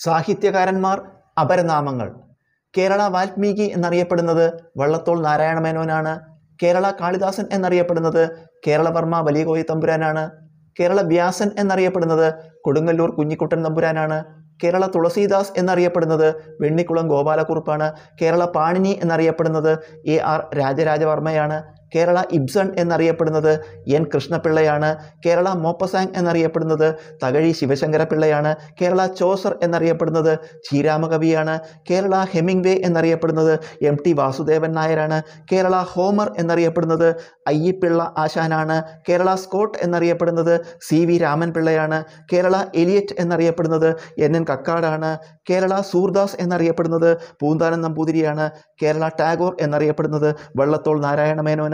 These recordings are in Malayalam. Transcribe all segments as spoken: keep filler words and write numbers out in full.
സാഹിത്യകാരന്മാർ അപരനാമങ്ങൾ. കേരള വാൽമീകി എന്നറിയപ്പെടുന്നത് വള്ളത്തോൾ നാരായണ മേനോനാണ്. കേരള കാളിദാസൻ എന്നറിയപ്പെടുന്നത് കേരളവർമ്മ വലിയ കോയി തമ്പുരാനാണ്. കേരള വ്യാസൻ എന്നറിയപ്പെടുന്നത് കൊടുങ്ങല്ലൂർ കുഞ്ഞിക്കുട്ടൻ തമ്പുരാനാണ്. കേരള തുളസീദാസ് എന്നറിയപ്പെടുന്നത് വെണ്ണിക്കുളം ഗോപാലക്കുറുപ്പാണ്. കേരള പാണിനി എന്നറിയപ്പെടുന്നത് എ ആർ രാജരാജവർമ്മയാണ്. കേരള ഇബ്സൺ എന്നറിയപ്പെടുന്നത് എൻ കൃഷ്ണപിള്ളയാണ്. കേരള മോപ്പസാങ് എന്നറിയപ്പെടുന്നത് തകഴി ശിവശങ്കരപിള്ളയാണ്. കേരള ചോസർ എന്നറിയപ്പെടുന്നത് ശ്രീരാമകവിയാണ്. കേരള ഹെമിംഗ്വേ എന്നറിയപ്പെടുന്നത് എം ടി വാസുദേവൻ നായരാണ്. കേരള ഹോമർ എന്നറിയപ്പെടുന്നത് അയ്യപ്പിള്ള ആശാനാണ്. കേരള സ്കോട്ട് എന്നറിയപ്പെടുന്നത് സി വി രാമൻപിള്ളയാണ്. കേരള എലിയറ്റ് എന്നറിയപ്പെടുന്നത് എൻ എൻ കക്കാടാണ്. കേരള സൂർദാസ് എന്നറിയപ്പെടുന്നത് പൂന്താനം നമ്പൂതിരിയാണ്. കേരള ടാഗോർ എന്നറിയപ്പെടുന്നത് വള്ളത്തോൾ നാരായണ മേനോനാണ്.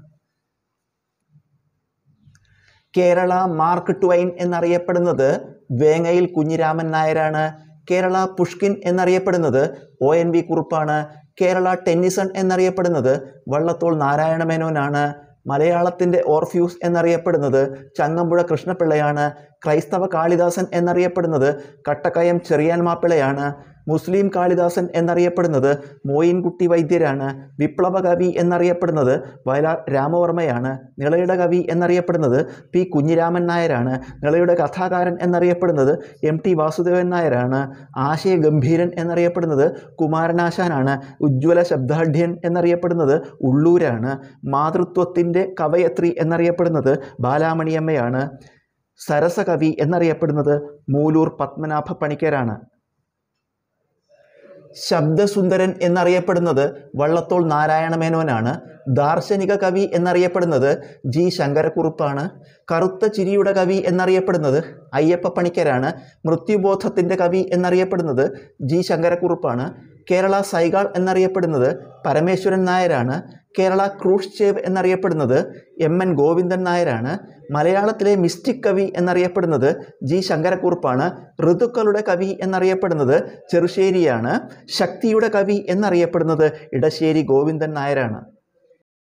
കേരള മാർക്ക് ട്വൈൻ എന്നറിയപ്പെടുന്നത് വേങ്ങയിൽ കുഞ്ഞിരാമൻ നായരാണ്. കേരള പുഷ്കിൻ എന്നറിയപ്പെടുന്നത് O N V കുറുപ്പാണ്. Kerala Tennyson എന്നറിയപ്പെടുന്നത് വള്ളത്തോൾ നാരായണ മേനോനാണ്. മലയാളത്തിൻ്റെ ഓർഫ്യൂസ് എന്നറിയപ്പെടുന്നത് ചങ്ങമ്പുഴ കൃഷ്ണപിള്ളയാണ്. ക്രൈസ്തവ കാളിദാസൻ എന്നറിയപ്പെടുന്നത് കട്ടക്കയം ചെറിയാൻ മാപ്പിളയാണ്. മുസ്ലിം കാളിദാസൻ എന്നറിയപ്പെടുന്നത് മോയിൻകുട്ടി വൈദ്യരാണ്. വിപ്ലവ കവി എന്നറിയപ്പെടുന്നത് വയലാർ രാമവർമ്മയാണ്. നിളയുടെ കവി എന്നറിയപ്പെടുന്നത് പി കുഞ്ഞിരാമൻ നായരാണ്. നിളയുടെ കഥാകാരൻ എന്നറിയപ്പെടുന്നത് എം ടി വാസുദേവൻ നായരാണ്. ആശയഗംഭീരൻ എന്നറിയപ്പെടുന്നത് കുമാരനാശാനാണ്. ഉജ്ജ്വല ശബ്ദാഢ്യൻ എന്നറിയപ്പെടുന്നത് ഉള്ളൂരാണ്. മാതൃത്വത്തിൻ്റെ കവയത്രി എന്നറിയപ്പെടുന്നത് ബാലാമണിയമ്മയാണ്. സരസകവി എന്നറിയപ്പെടുന്നത് മൂലൂർ പത്മനാഭ പണിക്കരാണ്. ശബ്ദസുന്ദരൻ എന്നറിയപ്പെടുന്നത് വള്ളത്തോൾ നാരായണ മേനോനാണ്. ദാർശനിക കവി എന്നറിയപ്പെടുന്നത് ജി ശങ്കരക്കുറുപ്പാണ്. കറുത്ത ചിരിയുടെ കവി എന്നറിയപ്പെടുന്നത് അയ്യപ്പ പണിക്കരാണ്. മൃത്യുബോധത്തിൻ്റെ കവി എന്നറിയപ്പെടുന്നത് ജി ശങ്കരക്കുറുപ്പാണ്. കേരള സൈഗാൾ എന്നറിയപ്പെടുന്നത് പരമേശ്വരൻ നായരാണ്. കേരള ക്രൂഷ്ചേവ് എന്നറിയപ്പെടുന്നത് എം എൻ ഗോവിന്ദൻ നായരാണ്. മലയാളത്തിലെ മിസ്റ്റിക് കവി എന്നറിയപ്പെടുന്നത് ജി ശങ്കരക്കുറുപ്പാണ്. ഋതുക്കളുടെ കവി എന്നറിയപ്പെടുന്നത് ചെറുശ്ശേരിയാണ്. ശക്തിയുടെ കവി എന്നറിയപ്പെടുന്നത് ഇടശ്ശേരി ഗോവിന്ദൻ നായരാണ്.